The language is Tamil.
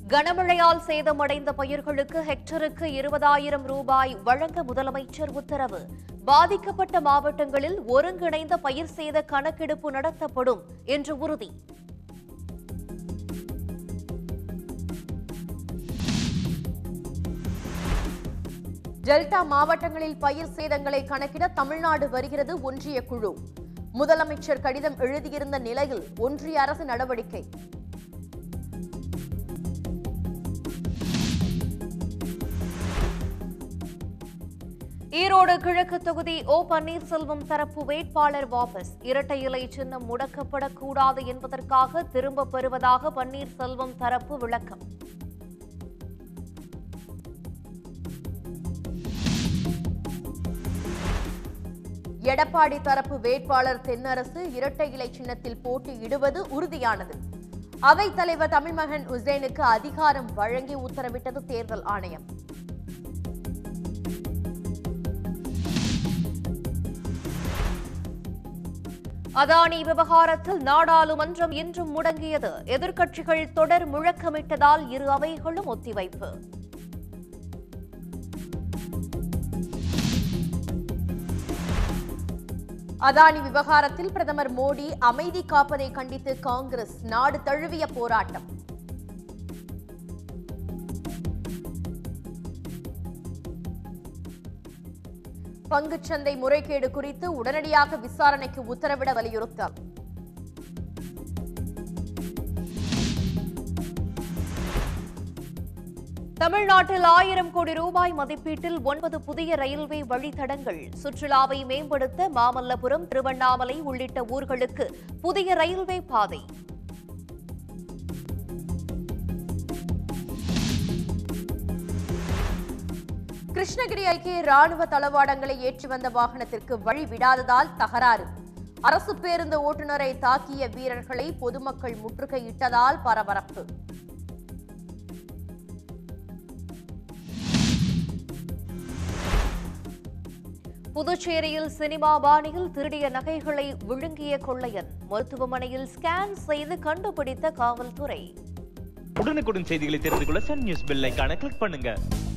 கனமழையால் சேதமடைந்த பயிர்களுக்கு ஹெக்டருக்கு 20,000 ரூபாய் வழங்க முதலமைச்சர் உத்தரவு. பாதிக்கப்பட்ட மாவட்டங்களில் ஒருங்கிணைந்த பயிர் சேத கணக்கெடுப்பு நடத்தப்படும் என்று உறுதி. டெல்டா மாவட்டங்களில் பயிர் சேதங்களை கணக்கிட தமிழ்நாடு வருகிறது ஒன்றிய குழு. முதலமைச்சர் கடிதம் எழுதியிருந்த நிலையில் ஒன்றிய அரசு நடவடிக்கை. ஈரோடு கிழக்கு தொகுதி ஓ பன்னீர்செல்வம் தரப்பு வேட்பாளர் வாபஸ். இரட்டை இலை சின்னம் முடக்கப்படக்கூடாது என்பதற்காக திரும்பப் பெறுவதாக பன்னீர்செல்வம் தரப்பு விளக்கம். எடப்பாடி தரப்பு வேட்பாளர் தென்னரசு இரட்டை இலை சின்னத்தில் போட்டியிடுவது உறுதியானது. அவைத் தலைவர் தமிழ்மகன் உசேனுக்கு அதிகாரம் வழங்கி உத்தரவிட்டது தேர்தல் ஆணையம். அதானி விவகாரத்தில் நாடாளுமன்றம் இன்றும் முடங்கியது. எதிர்க்கட்சிகள் தொடர் முழக்கமிட்டதால் இரு அவைகளும் ஒத்திவைப்பு. அதானி விவகாரத்தில் பிரதமர் மோடி அமைதி காப்பதை கண்டித்து காங்கிரஸ் நாடு தழுவிய போராட்டம். பங்குச்சந்தை முறைகேடு குறித்து உடனடியாக விசாரணைக்கு உத்தரவிட வலியுறுத்தல். தமிழ்நாட்டில் 1000 கோடி ரூபாய் மதிப்பீட்டில் 9 புதிய ரயில்வே வழித்தடங்கள். சுற்றுலாவை மேம்படுத்த மாமல்லபுரம், திருவண்ணாமலை உள்ளிட்ட ஊர்களுக்கு புதிய ரயில்வே பாதை. கிருஷ்ணகிரி அருகே ராணுவ தளவாடங்களை ஏற்றி வந்த வாகனத்திற்கு வழி விடாததால் தகராறு. அரசு பேருந்து ஓட்டுநரை தாக்கிய வீரர்களை பொதுமக்கள் முற்றுகையிட்டதால் பரபரப்பு. புதுச்சேரியில் சினிமா பாணியில் திருடிய நகைகளை விழுங்கிய கொள்ளையன். மருத்துவமனையில் ஸ்கேன் செய்து கண்டுபிடித்த காவல்துறை. உடனுக்குடன் செய்திகளை தெரிந்து கொள்ள சன் நியூஸ் பெல் ஐகானை கிளிக் பண்ணுங்க.